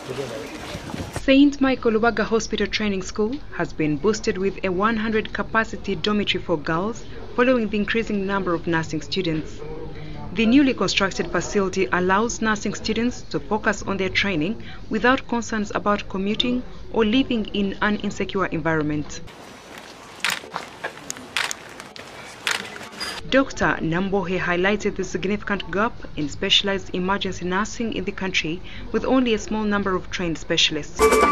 St. Michael Lubaga Hospital Training School has been boosted with a 100-capacity dormitory for girls following the increasing number of nursing students. The newly constructed facility allows nursing students to focus on their training without concerns about commuting or living in an insecure environment. Dr. Nambohe highlighted the significant gap in specialized emergency nursing in the country, with only a small number of trained specialists.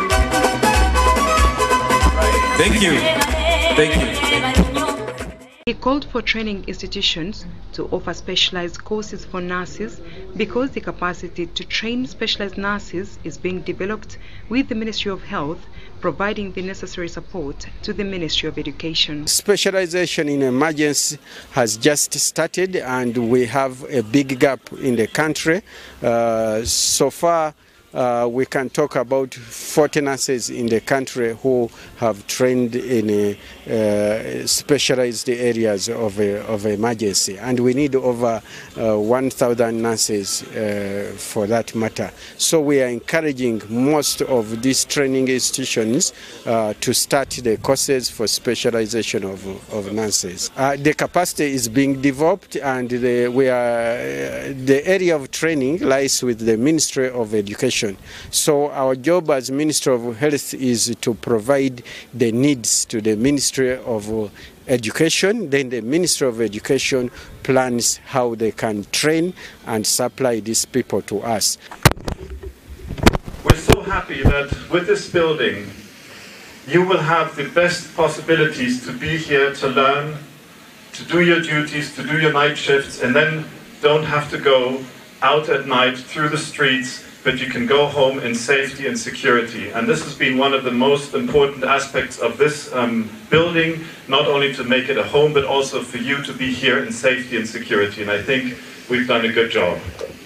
Thank you. Thank you. He called for training institutions to offer specialized courses for nurses because the capacity to train specialized nurses is being developed, with the Ministry of Health providing the necessary support to the Ministry of Education. Specialization in emergency has just started and we have a big gap in the country. So far, we can talk about 40 nurses in the country who have trained in specialized areas of emergency, and we need over 1,000 nurses for that matter. So we are encouraging most of these training institutions to start the courses for specialization of nurses. The capacity is being developed, and the area of training lies with the Ministry of Education. So our job as Minister of Health is to provide the needs to the Ministry of Education. Then the Ministry of Education plans how they can train and supply these people to us. We're so happy that with this building, you will have the best possibilities to be here to learn, to do your duties, to do your night shifts, and then don't have to go out at night through the streets, but you can go home in safety and security. And this has been one of the most important aspects of this building, not only to make it a home, but also for you to be here in safety and security. And I think we've done a good job.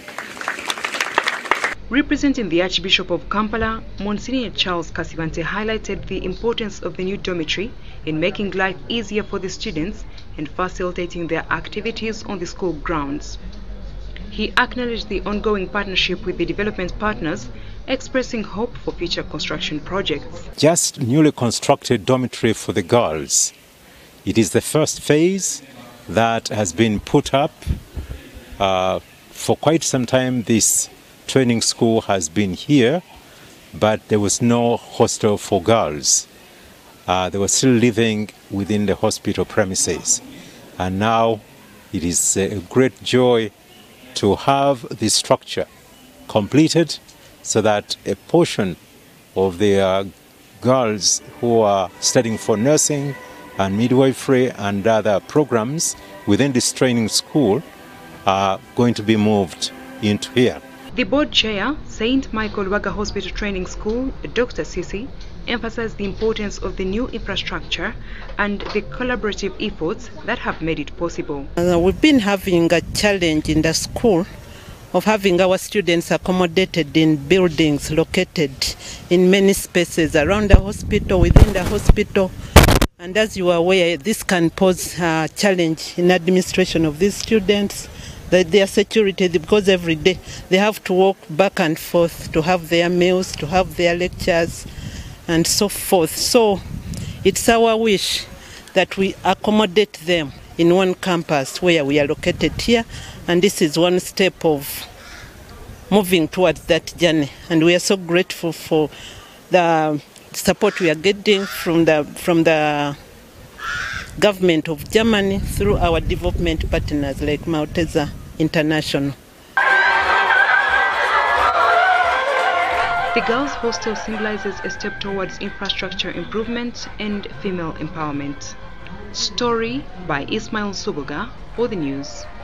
Representing the Archbishop of Kampala, Monsignor Charles Kasivante highlighted the importance of the new dormitory in making life easier for the students and facilitating their activities on the school grounds. He acknowledged the ongoing partnership with the development partners, expressing hope for future construction projects. Just newly constructed dormitory for the girls. It is the first phase that has been put up. For quite some time, this training school has been here, but there was no hostel for girls. They were still living within the hospital premises. And now it is a great joy to have this structure completed so that a portion of the girls who are studying for nursing and midwifery and other programs within this training school are going to be moved into here. The board chair, St. Michael Lubaga Hospital Training School, Dr. Sisi, emphasized the importance of the new infrastructure and the collaborative efforts that have made it possible. We've been having a challenge in the school of having our students accommodated in buildings located in many spaces around the hospital, within the hospital. And as you are aware, this can pose a challenge in administration of these students, their security, because every day they have to walk back and forth to have their meals, to have their lectures, and so forth. So it's our wish that we accommodate them in one campus where we are located here, and this is one step of moving towards that journey. And we are so grateful for the support we are getting from the government of Germany through our development partners like Malteser International. The girls' hostel symbolizes a step towards infrastructure improvement and female empowerment. Story by Ismail Subuga for the news.